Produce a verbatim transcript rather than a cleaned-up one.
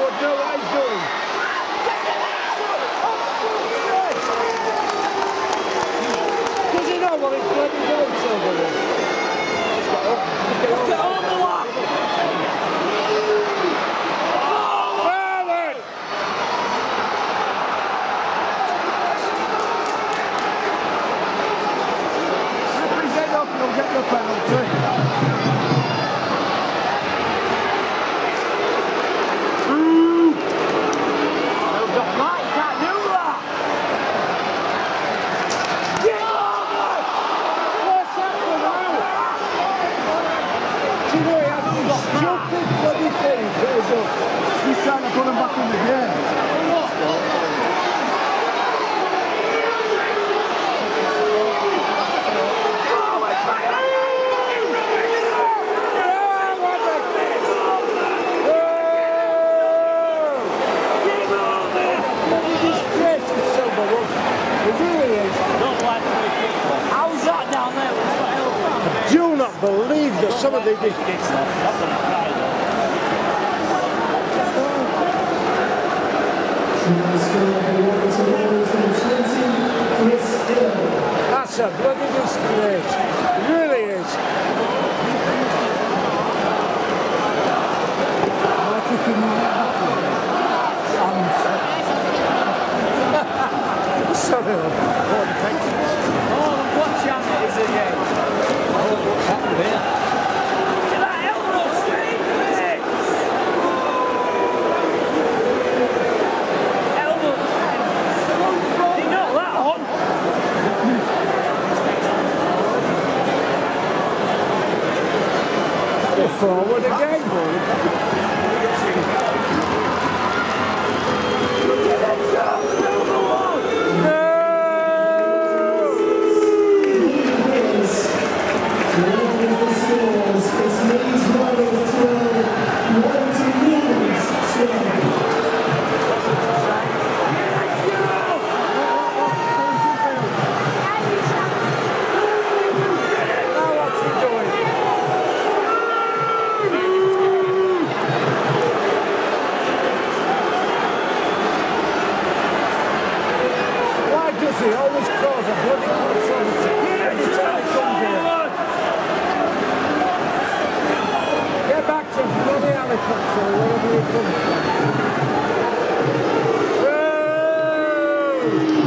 would know what he's doing. Does he know what he's bloody doing, Silverwood? Get on the lap! Forward! Slip his head up and he'll get the penalty. He's trying to put him back in the game. How's that down there? I do not believe that some of these... That's a bloody disgrace. It really is. Sorry, oh, what chance is it again? Oh, what's happened here? Look at that elbow straight! Elbow! He knocked that on! forward again. It's Leeds Rhinos twelve, Warrington Leeds twelve. Now what's he doing? Why does he always cause a bloody controversy every time he comes here? Back to bloody Halifax or wherever he comes from. Whoa!